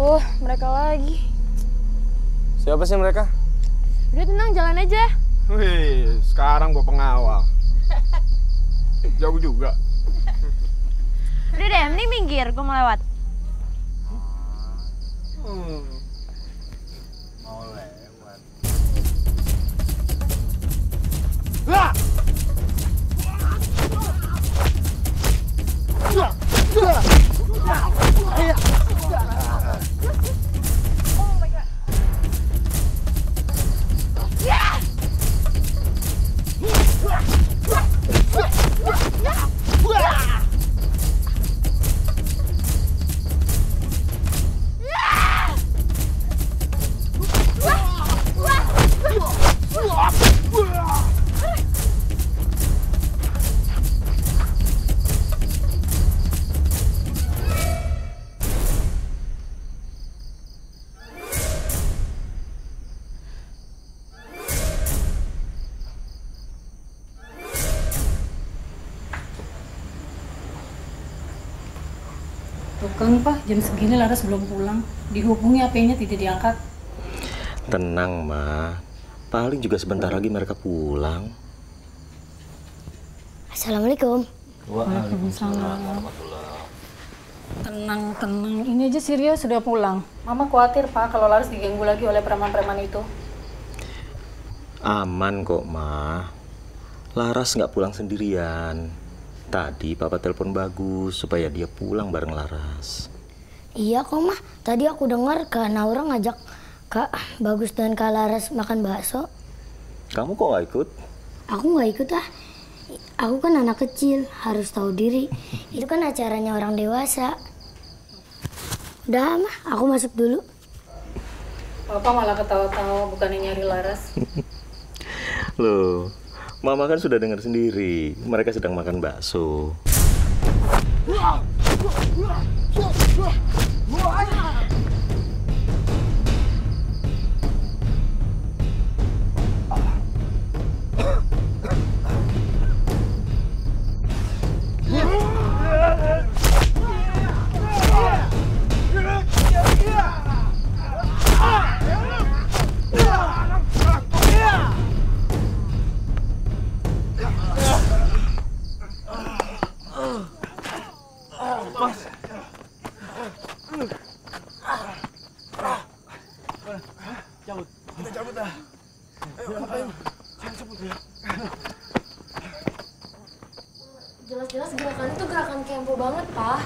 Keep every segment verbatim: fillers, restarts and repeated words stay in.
Aduh, mereka lagi. Siapa sih mereka? Udah tenang, jalan aja. Wih, sekarang gua pengawal. Jauh juga. Udah deh, mending minggir, gua mau lewat. Hmm. Mau lewat. Ah! Bukan Pak, jam segini Laras belum pulang. Dihubungi H P-nya tidak diangkat. Tenang, Ma. Paling juga sebentar lagi mereka pulang. Assalamualaikum. Waalaikumsalam. Tenang, tenang. Ini aja Surya sudah pulang. Mama khawatir Pak kalau Laras diganggu lagi oleh preman-preman itu. Aman kok, Ma. Laras nggak pulang sendirian. Tadi Papa telepon Bagus supaya dia pulang bareng Laras. Iya kok mah, tadi aku dengar Kak Naura ngajak Kak Bagus dan Kak Laras makan bakso. Kamu kok nggak ikut? Aku nggak ikut ah. Aku kan anak kecil, harus tahu diri. Itu kan acaranya orang dewasa. Udah mah, aku masuk dulu. Papa malah ketawa-tawa bukannya nyari Laras. Loh, Mama kan sudah dengar sendiri, mereka sedang makan bakso. Jelas-jelas gerakan itu gerakan Kempo banget, Pak.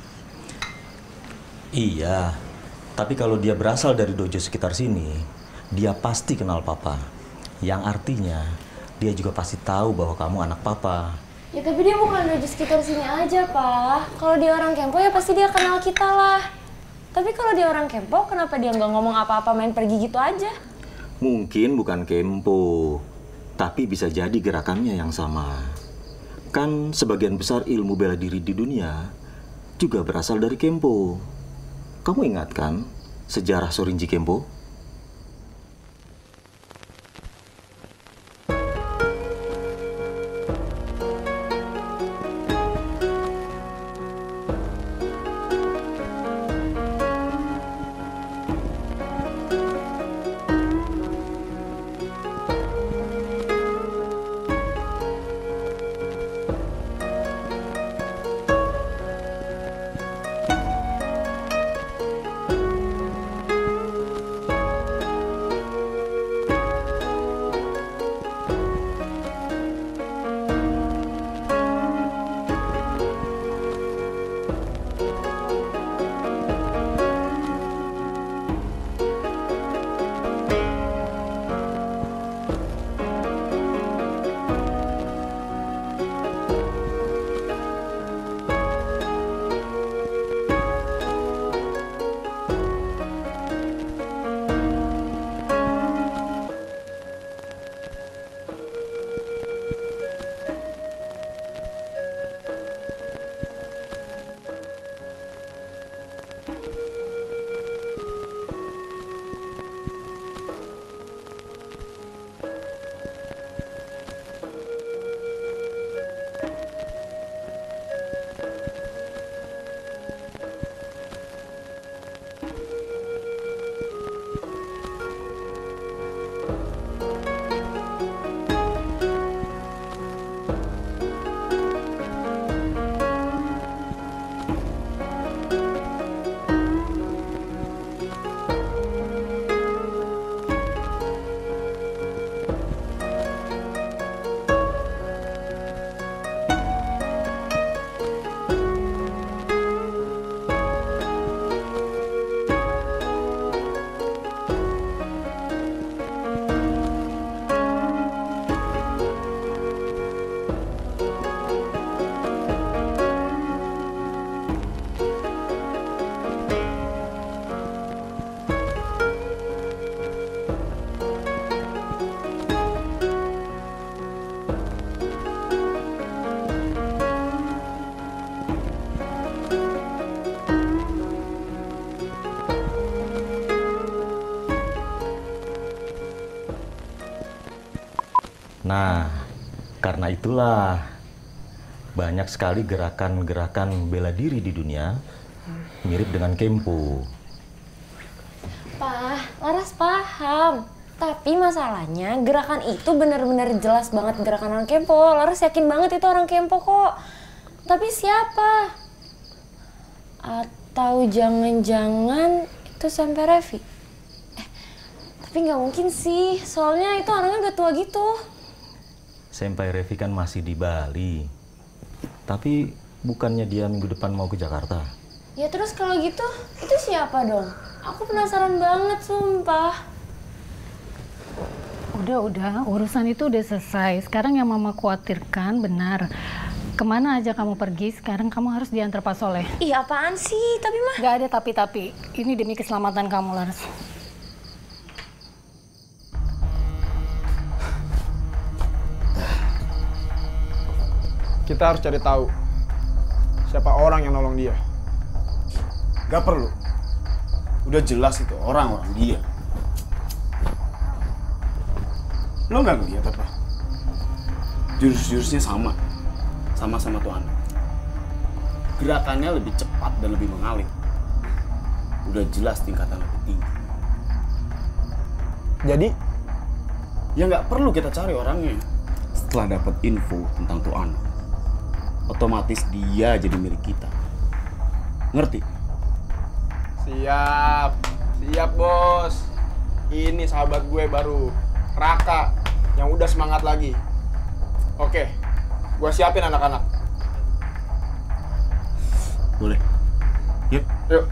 Iya, tapi kalau dia berasal dari dojo sekitar sini, dia pasti kenal Papa. Yang artinya, dia juga pasti tahu bahwa kamu anak Papa. Ya tapi dia bukan dojo sekitar sini aja, Pak. Kalau dia orang Kempo ya pasti dia kenal kita lah. Tapi kalau dia orang Kempo, kenapa dia nggak ngomong apa-apa main pergi gitu aja? Mungkin bukan Kempo, tapi bisa jadi gerakannya yang sama. Kan sebagian besar ilmu bela diri di dunia juga berasal dari Kempo. Kamu ingat kan sejarah Shorinji Kempo? Nah, karena itulah banyak sekali gerakan-gerakan bela diri di dunia mirip dengan Kempo. Pak, Laras paham. Tapi masalahnya gerakan itu benar-benar jelas banget gerakan orang Kempo. Laras yakin banget itu orang Kempo kok. Tapi siapa? Atau jangan-jangan itu sampai Revi? Eh, tapi nggak mungkin sih. Soalnya itu orangnya udah tua gitu. Sampai Revi kan masih di Bali. Tapi bukannya dia minggu depan mau ke Jakarta? Ya terus kalau gitu, itu siapa dong? Aku penasaran banget, sumpah. Udah, udah. Urusan itu udah selesai. Sekarang yang Mama khawatirkan benar. Kemana aja kamu pergi, sekarang kamu harus diantar Pak Soleh. Ih, apaan sih? Tapi mah... Gak ada tapi-tapi. Ini demi keselamatan kamu, Laras. Kita harus cari tahu siapa orang yang nolong dia. Gak perlu. Udah jelas itu orang-orang dia. Lo nggak ngeliat apa? Jurus-jurusnya sama. Sama-sama tuh anak. Gerakannya lebih cepat dan lebih mengalir. Udah jelas tingkatan lebih tinggi. Jadi, ya nggak perlu kita cari orangnya. Setelah dapat info tentang tuh anak, otomatis dia jadi milik kita. Ngerti? siap. Siap, Bos. Ini sahabat gue baru, Raka, yang udah semangat lagi. Oke, gue siapin anak-anak. Boleh. Yuk. Yuk.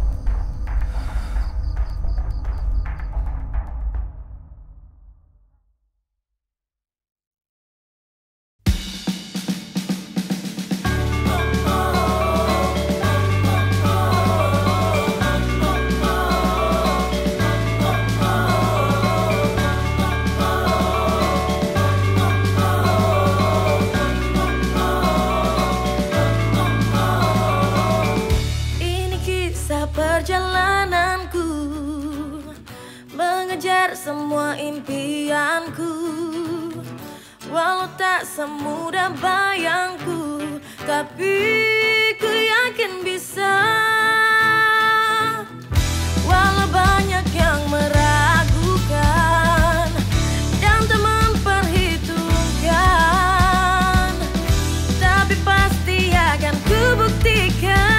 Perjalananku mengejar semua impianku, walau tak semudah bayangku, tapi ku yakin bisa. Walau banyak yang meragukan dan tak memperhitungkan, tapi pasti akan ku buktikan.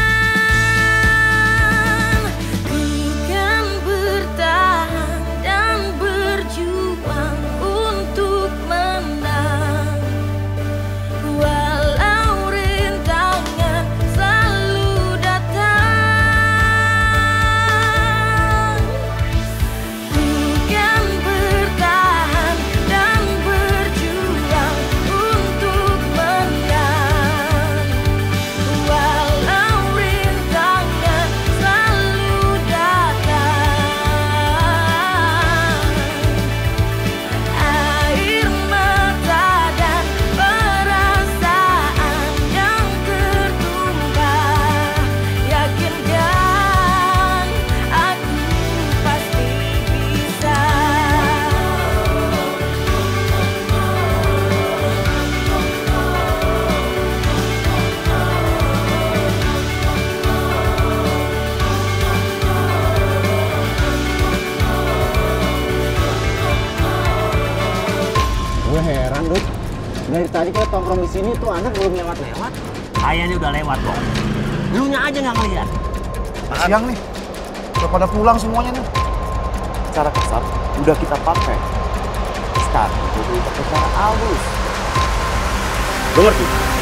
Dari tadi kita tongkrong di sini tuh anak belum lewat-lewat. Kayaknya udah lewat kok. Lunya aja nggak ngeliat. Siang nih. Udah pada pulang semuanya nih. Cara kasar udah kita pakai. Sekarang kita pakai cara halus. Lo ngerti?